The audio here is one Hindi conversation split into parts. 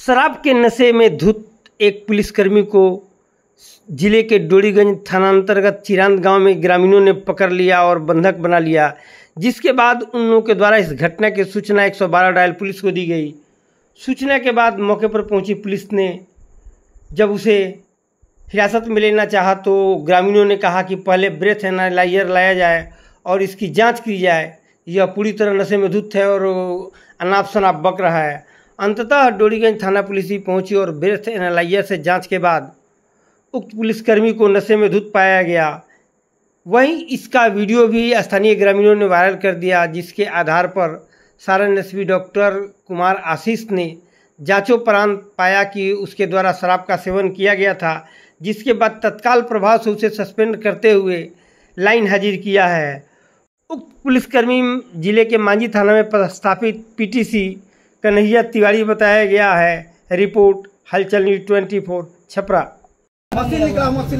शराब के नशे में धुत एक पुलिसकर्मी को जिले के डोरीगंज थानांतर्गत चिरांद गांव में ग्रामीणों ने पकड़ लिया और बंधक बना लिया, जिसके बाद उन लोगों के द्वारा इस घटना की सूचना 112 डायल पुलिस को दी गई। सूचना के बाद मौके पर पहुंची पुलिस ने जब उसे हिरासत में लेना चाहा तो ग्रामीणों ने कहा कि पहले ब्रेथ एनालाइजर लाया जाए और इसकी जांच की जाए। यह पूरी तरह नशे में धुत है और अनाप शनाप बक रहा है। अंततः डोरीगंज थाना पुलिस भी पहुंची और ब्रेथ एनालाइजर से जांच के बाद उक्त पुलिसकर्मी को नशे में धुत पाया गया। वहीं इसका वीडियो भी स्थानीय ग्रामीणों ने वायरल कर दिया, जिसके आधार पर सारण एसपी डॉक्टर कुमार आशीष ने जांचोपरांत पाया कि उसके द्वारा शराब का सेवन किया गया था, जिसके बाद तत्काल प्रभाव से उसे सस्पेंड करते हुए लाइन हाजिर किया है। उक्त पुलिसकर्मी जिले के मांझी थाना में पदस्थापित पीटीसी कन्हैया तिवारी बताया गया है। Report Halchal news 24 Chhapra. Machine निकला मशीन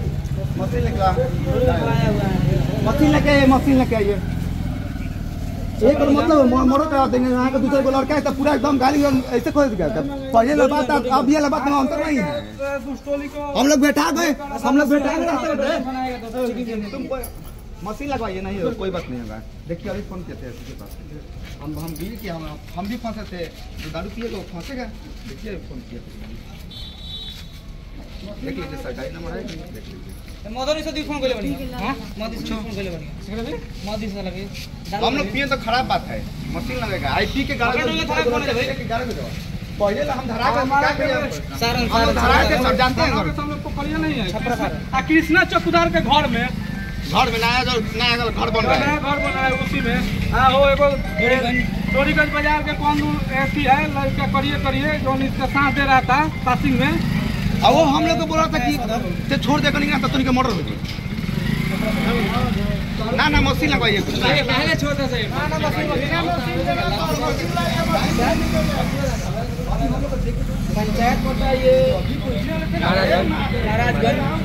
लेके आइए। एक और मतलब मोड़ो करा देंगे। यहाँ का दूसरे को लड़का है तो पूरा एकदम गाड़ी ऐसे खोल दिया। पहले वाला बात अब ये बात में अंतर नहीं है। हम लोग बैठा गए मशीन लगवाइए। नहीं कोई बात नहीं होगा। देखिए अभी फोन किए थे इसके पास हम भी कि हम भी फंसे थे। जो दारू पिए तो फंसेगा। देखिए फोन किए देखिए सरकारी नंबर है। देख लीजिए मोदी से फोन कर ले हां मोदी से फोन कर ले बढ़िया मोदी से लगे। हम लोग पिए तो खराब बात है। मशीन लगेगा आईपी के गाड़ी में थाना कौन है भाई? पहले हम धरा के हम धरा के सब जानते हैं। हम लोग को करिया नहीं है। छपरा सर कृष्णा चौकीदार के घर में नया घर बन रहा है। घर बन रहा है उसी में हां वो एगो डोरीगंज बाजार के कौन ऐसी है लड़का करिए जो इसका साथ दे रहा था पासिंग में। अब वो हम लोग को बोला था कि छोड़ देकर निकला तो तुम के मोटर हो गई। ना मशीन लगवाइए पहले छोटा सही पंचायत कोटा ये नाराजगंज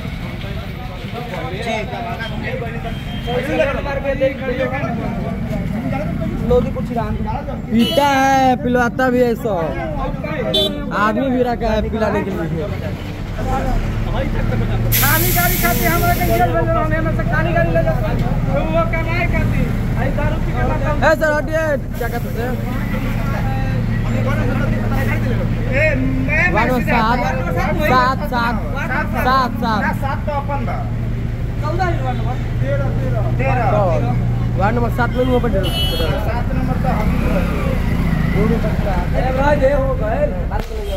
पीता है पिलवाता भी है। सो आदमी भी रखा है पिलाने के लिए। खाली गाड़ी खाती हमारे खाली गाड़ी ले जाते वो कमाई करती दारू पी के सर हटिए क्या कहते हैं 7 वार्ड नंबर 7 में ओपन 7 नंबर तो हम